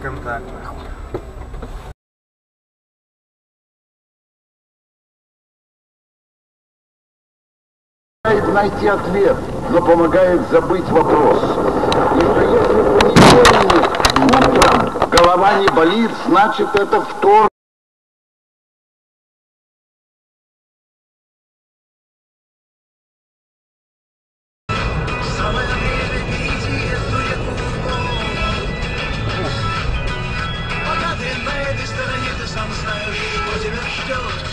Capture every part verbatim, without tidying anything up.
контакт. Найти ответ, но помогает забыть вопрос. И что если в понедельник утром голова не болит, значит это вторник. Пока ты на этой стороне, ты сам знаешь, что тебя ждет.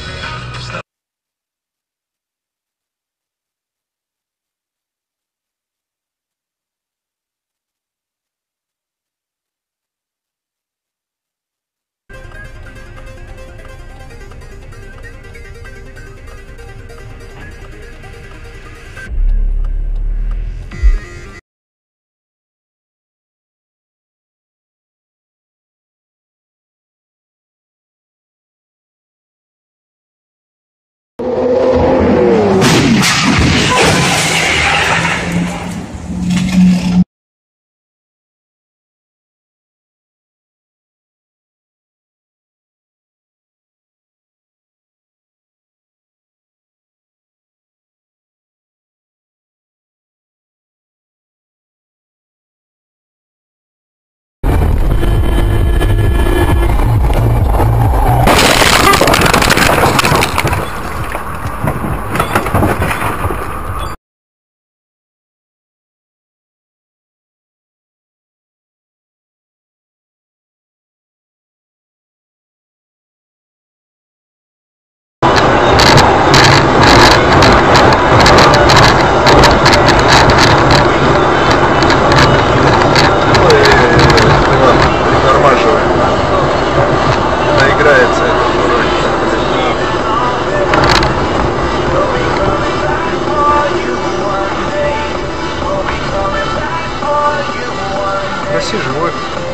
Проси живой.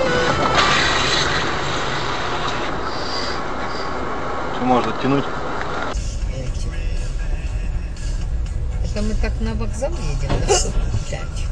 Что можно тянуть? Это мы так на вокзал едем, да? Пять.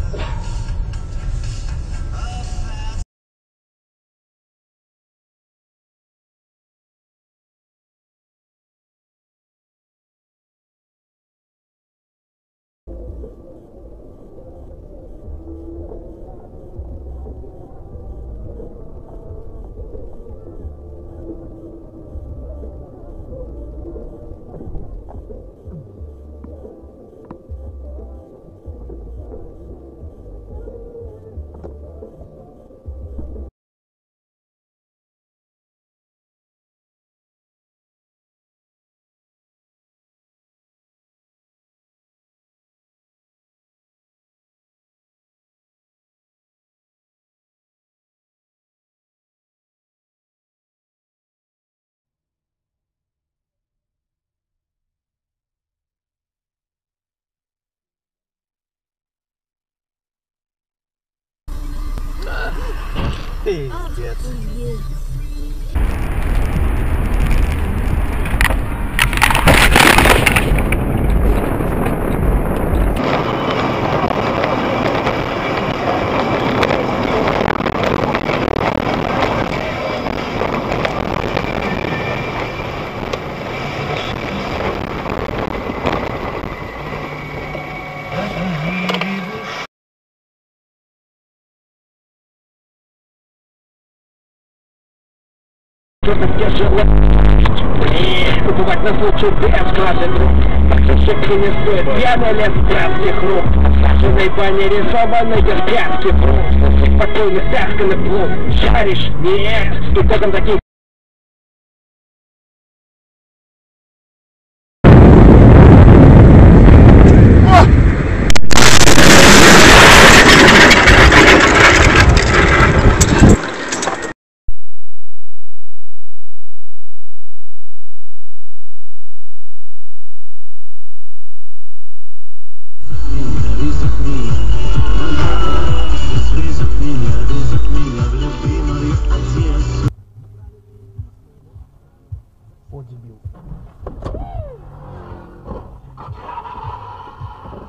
Пиздец. Что-то тяжело. Блин, убывать на случай без глаза. Шикли не стоит, пьяный лес пятских рук. В саженной бане рисованный пятки пруд. Спокойно стяжканный плод. Жаришь? Нет. И потом такие... О, дебил.